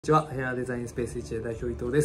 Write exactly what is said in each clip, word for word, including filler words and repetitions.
こんにちは、ヘアデザインスペースいち代表伊藤です。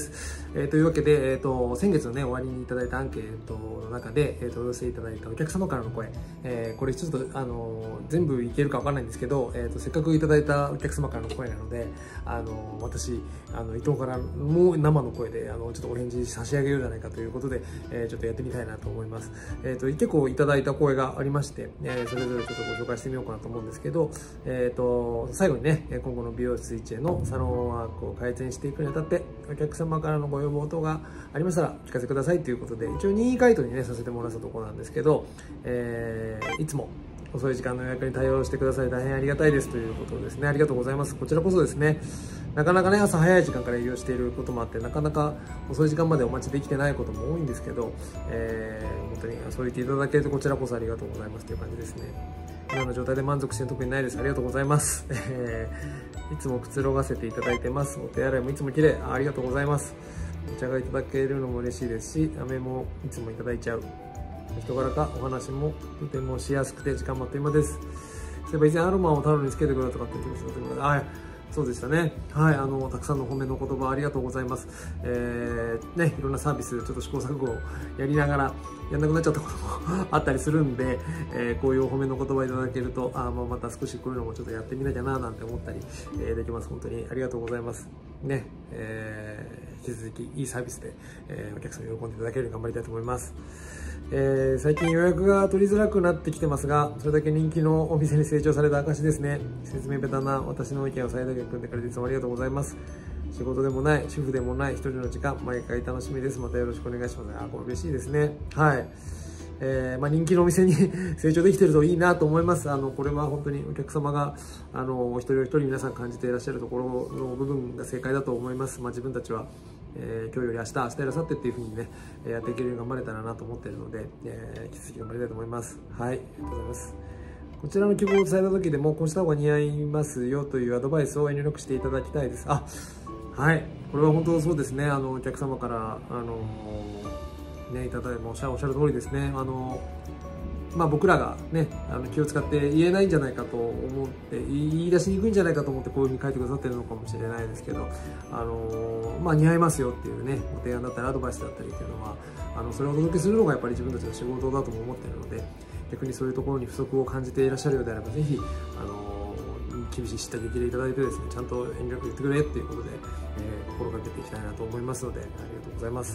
えー、というわけで、えーと、先月のね、終わりにいただいたアンケートの中で、えーと、お寄せいただいたお客様からの声、えー、これちょっと、あのー、全部いけるかわからないんですけど、えーと、せっかくいただいたお客様からの声なので、あのー、私、あの、伊藤からも生の声で、あの、ちょっとお返事差し上げようじゃないかということで、えー、ちょっとやってみたいなと思います。えーと、結構いただいた声がありまして、えー、それぞれちょっとご紹介してみようかなと思うんですけど、えーと、最後にね、今後の美容室いちへのサロンワークを改善していくにあたってお客様からのご要望等がありましたらお聞かせくださいということで、一応任意回答にねさせてもらったところなんですけど、えー、いつも遅い時間の予約に対応してくださり大変ありがたいですということですね。ありがとうございます。こちらこそですね、なかなかね朝早い時間から営業していることもあって、なかなか遅い時間までお待ちできてないことも多いんですけど、えー、本当にそう言っていただけるとこちらこそありがとうございますという感じですね。今の状態で満足して特にないです。ありがとうございます。えー、いつもくつろがせていただいてます。お手洗いもいつも綺麗。ありがとうございます。お茶がいただけるのも嬉しいですし、飴もいつもいただいちゃう。人柄かお話もとてもしやすくて時間もあっという間です。そういえば以前アロマをタオルにつけてくれたとかって言ってました。あ、そうでしたね。はい、あの、たくさんの褒めの言葉ありがとうございます。えー、ね、いろんなサービス、ちょっと試行錯誤をやりながら、やんなくなっちゃったこともあったりするんで、えー、こういうお褒めの言葉いただけると、あ、まあ、また少しこういうのもちょっとやってみなきゃな、なんて思ったり、えー、できます。本当にありがとうございます。ね、えー、引き続きいいサービスで、えー、お客さんに喜んでいただけるように頑張りたいと思います。えー、最近予約が取りづらくなってきてますが、それだけ人気のお店に成長された証ですね。説明ベタな私の意見を最大限組んでくれていつもありがとうございます。仕事でもない、主婦でもない一人の時間、毎回楽しみです。またよろしくお願いします。あ、これ嬉しいですね。はい。えー、まあ人気のお店に成長できてるといいなと思います。あの、これは本当にお客様が、あの、お一人お一人皆さん感じていらっしゃるところの部分が正解だと思います。まあ自分たちは、えー、今日より明日、明日より明後日っていう風にね、やっていけるように頑張れたらなと思っているので、えー、引き続き頑張りたいと思います。はい、ありがとうございます。こちらの希望を伝えた時でも、こうした方が似合いますよというアドバイスを遠慮なくしていただきたいです。あ、はい、これは本当そうですね。あの、お客様から、あのー、ね、いただいてもおっしゃる通りですね。あのまあ、僕らがね、あの気を使って言えないんじゃないかと思って、言い出しにくいんじゃないかと思ってこういうふうに書いてくださってるのかもしれないですけど、あのまあ、似合いますよっていうね、ご提案だったりアドバイスだったりっていうのは、あのそれをお届けするのがやっぱり自分たちの仕事だとも思っているので、逆にそういうところに不足を感じていらっしゃるようであれば、ぜひ、あの厳しい叱咤激励いただいてですね、ちゃんと遠慮なく言ってくれっていうことで、えー、心がけていきたいなと思いますので、ありがとうございます。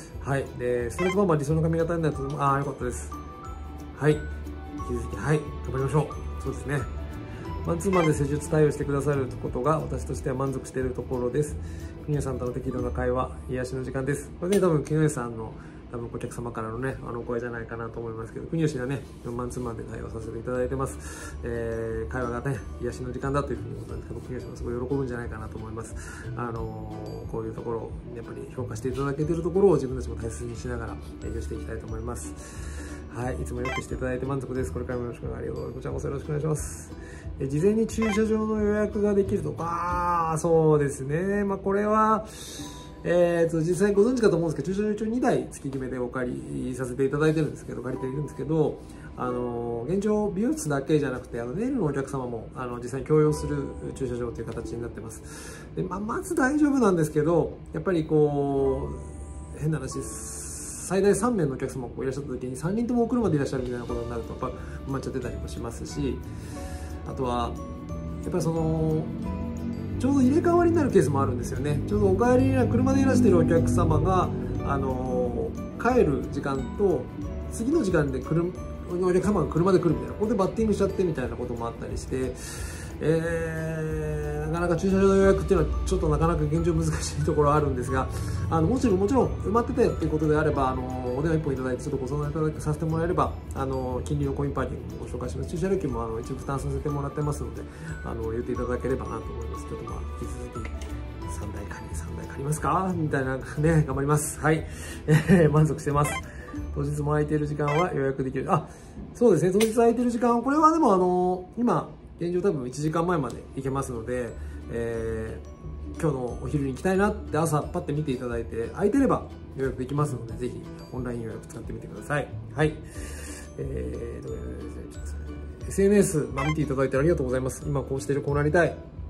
はい。で、ストレートパーマ理想の髪型になると、ああ、よかったです。はい。引き続き、はい。頑張りましょう。そうですね。マンツーマンで施術対応してくださることが私としては満足しているところです。国吉さんとの適度な会話、癒しの時間です。これね、多分国吉さんの多分お客様からのね、あのお声じゃないかなと思いますけど、国吉はね、マンツーマンで対応させていただいてます。えー、会話がね、癒しの時間だというふうに思ったんですけど、国吉もすごい喜ぶんじゃないかなと思います。あのー、こういうところ、やっぱり評価していただけているところを自分たちも大切にしながら営業していきたいと思います。はい、いつもよくしていただいて満足です。これからもよろしくお願いします。こちらこそよろしくお願いします。え事前に駐車場の予約ができるとか、あそうですね。まあ、これは、えーと、実際ご存知かと思うんですけど、駐車場一応にだい月決めでお借りさせていただいてるんですけど、借りているんですけど、あの、現状、美容室だけじゃなくて、あの、ネイルのお客様も、あの、実際に共用する駐車場という形になってます。で、まあ、まず大丈夫なんですけど、やっぱりこう、変な話です。最大さんめいのお客様がいらっしゃった時にさんにんともお車でいらっしゃるみたいなことになるとやっぱ埋まっちゃってたりもしますし、あとはやっぱりそのちょうど入れ替わりになるケースもあるんですよね。ちょうどお帰りに車でいらしているお客様があの帰る時間と次の時間で車お客様が車で来るみたいな、ここでバッティングしちゃってみたいなこともあったりして、えー、なかなか駐車場の予約っていうのはちょっとなかなか現状難しいところあるんですが、あのもちろんもちろん埋まっててっていうことであれば、あのお電話いっぽんいただいてちょっとご相談いただきさせてもらえれば、あの近隣のコインパーキングもご紹介します。駐車料金もあの一部負担させてもらってますので、あの言っていただければなと思います。ちょっとまあ引き続きさんだい借りさんだい借りますかみたいなね、頑張ります。はい、えー、満足してます。当日も空いている時間は予約できる。あ、そうですね。当日空いている時間、これはでもあの今現状多分いちじかんまえまで行けますので、えー、今日のお昼に行きたいなって朝パッて見ていただいて空いてれば予約できますので、ぜひオンライン予約使ってみてください。はい。えー、エスエヌエス、まあ、見ていただいてありがとうございます。今こうしているこうなりたい。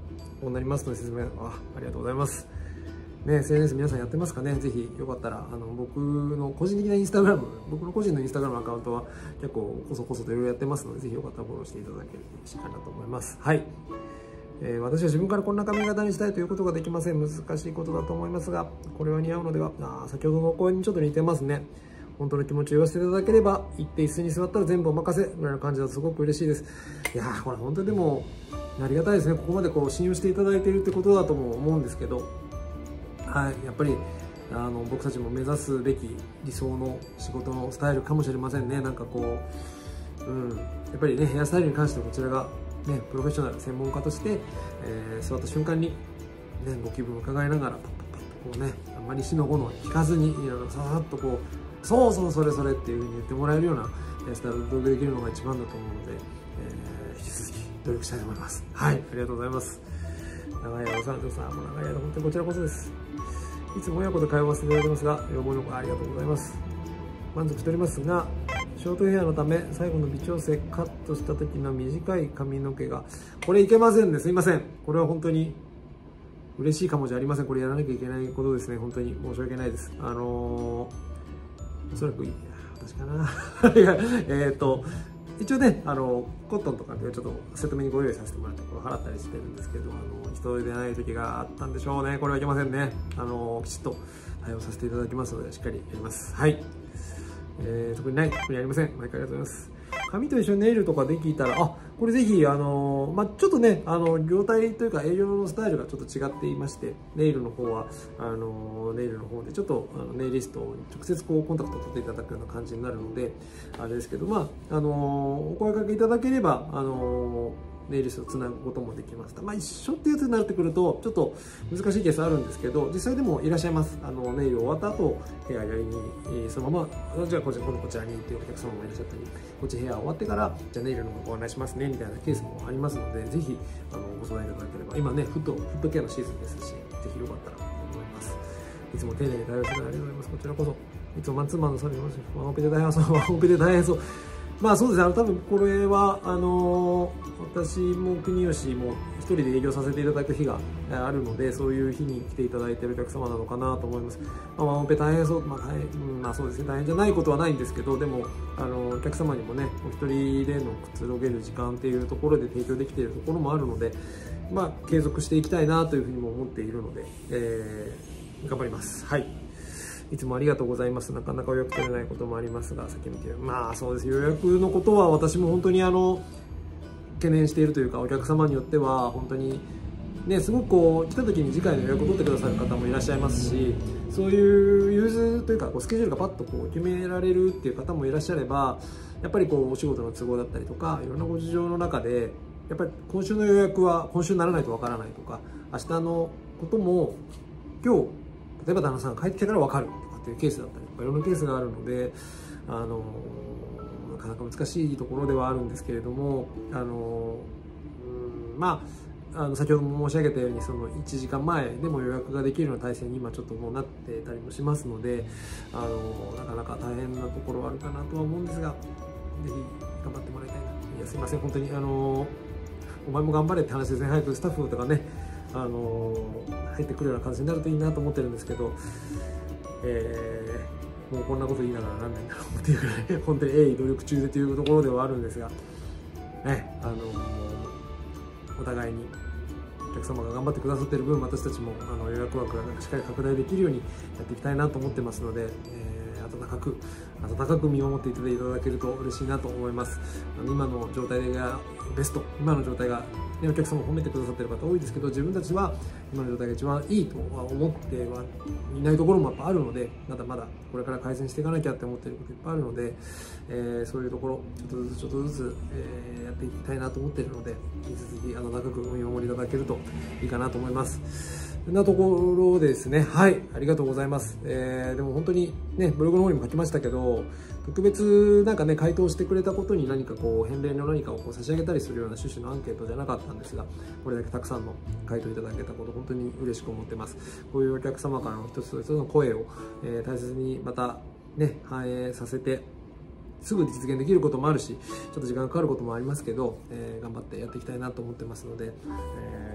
考になりますので、説明、あ、ありがとうございます。ね、エスエヌエス 皆さんやってますかね。ぜひよかったら、あの、僕の個人的なインスタグラム、僕の個人のインスタグラムアカウントは結構こそこそといろいろやってますので、ぜひよかったらフォローしていただけると嬉しいかなと思います。はい。えー、私は自分からこんな髪型にしたいということができません。難しいことだと思いますが、これは似合うのでは。あ、先ほどの声にちょっと似てますね。本当の気持ちを言わせていただければ、行って椅子に座ったら全部お任せぐらいの感じだとすごく嬉しいです。いやー、これ本当にでも、ありがたいですね。ここまでこう信用していただいているってことだとも思うんですけど、はい、やっぱりあの僕たちも目指すべき理想の仕事のスタイルかもしれませんね。なんかこう、うん、やっぱりね、ヘアスタイルに関してこちらが、ね、プロフェッショナル専門家として、えー、座った瞬間に、ね、ご気分を伺いながらパッパッパッとこうね、あんまり死の後の聞かずにささっとこう、そうそうそれそれっていうふうに言ってもらえるようなヘアスタイルをお届けできるのが一番だと思うので、えー、引き続き努力したいと思います。はい、ありがとうございます。長い間お世話になってます。もう長い間本当にこちらこそです。いつも親子で通わせていただいてますが、要望のありがとうございます。満足しておりますが、ショートヘアのため、最後の微調整、カットした時の短い髪の毛が、これいけませんね。すいません。これは本当に嬉しいかもじゃありません。これやらなきゃいけないことですね。本当に申し訳ないです。あのー、おそらく、いや、私かな。いや、えっと、一応ね、あの、コットンとかでちょっとセット目にご用意させてもらって、これ払ったりしてるんですけど、あの、人でない時があったんでしょうね。これはいけませんね。あの、きちっと対応させていただきますので、しっかりやります。はい。えー、特にない、特にありません。毎回ありがとうございます。髪と一緒にネイルとかできたら、あ、これぜひ、あのー、まあ、ちょっとね、あの、業態というか営業のスタイルがちょっと違っていまして、ネイルの方は、あのー、ネイルの方でちょっと、あのネイリストに直接こう、コンタクトを取っていただくような感じになるので、あれですけど、まあ、あのー、お声掛けいただければ、あのー、ネイリストをつなぐこともできます。まあ、一緒っていうやつになってくると、ちょっと難しいケースあるんですけど、実際でもいらっしゃいます。あの、ネイル終わった後、ヘアやりに、えー、そのまま、じゃあこちら、今度こちらにっていうお客様もいらっしゃったり、こっちヘア終わってから、じゃあネイルの方ご案内しますね、みたいなケースもありますので、ぜひ、あの、ご相談いただければ。今ね、フット、フットケアのシーズンですし、ぜひよかったらと思います。いつも丁寧に対応してくれてありがとうございます。こちらこそ。いつもマンツーマンのサービス、ワンオペで大変そう、ワンオペで大変そう。まあそうですね、あの多分これはあのー、私も国吉も一人で営業させていただく日があるので、そういう日に来ていただいているお客様なのかなと思います。まあ、ワンオペ大変そう、まあ大変、うん、まあそうですね、大変じゃないことはないんですけど、でも、あのー、お客様にもね、お一人でのくつろげる時間っていうところで提供できているところもあるので、まあ継続していきたいなというふうにも思っているので、えー、頑張ります。はい。いつもありがとうございます。なかなか予約取れないこともありますが、先見て、まあそうです。予約のことは私も本当にあの、懸念しているというか、お客様によっては本当に、ね、すごくこう、来た時に次回の予約を取ってくださる方もいらっしゃいますし、そういう融通というか、こうスケジュールがパッとこう決められるっていう方もいらっしゃれば、やっぱりこう、お仕事の都合だったりとか、いろんなご事情の中で、やっぱり今週の予約は今週にならないとわからないとか、明日のことも今日、例えば旦那さんが帰ってきてから分かるとかっていうケースだったりとかいろんなケースがあるので、あのなかなか難しいところではあるんですけれども、あのうんまああの先ほども申し上げたようにそのいちじかんまえでも予約ができるような体制に今ちょっともうなってたりもしますので、あのなかなか大変なところはあるかなとは思うんですが、ぜひ頑張ってもらいたいな。いやすいません、本当にあのお前も頑張れって話ですね。早くスタッフとかね、あの入ってくるような感じになるといいなと思ってるんですけど、えー、もうこんなこと言いながらなんないんだろうっていうぐらい本当に鋭意努力中でというところではあるんですが、ね、あのお互いにお客様が頑張ってくださっている分、私たちもあの予約枠がしっかり拡大できるようにやっていきたいなと思ってますので、えー、温かく温かく見守っていただけると嬉しいなと思います。あの今の状態がベスト、今の状態が、ね、お客様を褒めてくださっている方多いですけど、自分たちは今の状態が一番いいとは思ってはいないところもやっぱあるので、まだまだこれから改善していかなきゃって思っていることいっぱいあるので、えー、そういうところちょっとずつちょっとずつ、えー、やっていきたいなと思っているので、引き続き温かくお見守りいただけるといいかなと思います。そんなところですね。はい、ありがとうございます。えー、でも本当にね、ブログの方にも書きましたけど、特別なんかね、回答してくれたことに何かこう、返礼の何かをこう差し上げたりするような趣旨のアンケートじゃなかったんですが、これだけたくさんの回答いただけたこと、本当に嬉しく思ってます。こういうお客様からの一つ一つの声を、えー、大切にまたね、反映させて、すぐ実現できることもあるし、ちょっと時間がかかることもありますけど、えー、頑張ってやっていきたいなと思ってますので、えー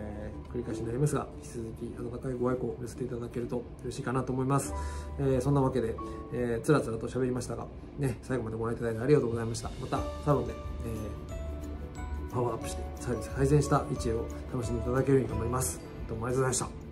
繰り返しになりますが、引き続き温かいご愛顧を寄せていただけると嬉しいかなと思います。えー、そんなわけで、えー、つらつらと喋りましたが、ね、最後までご覧いただいてありがとうございました。また、サロンで、えー、パワーアップして、サービス改善した位置を楽しんでいただけるように頑張ります。どうもありがとうございました。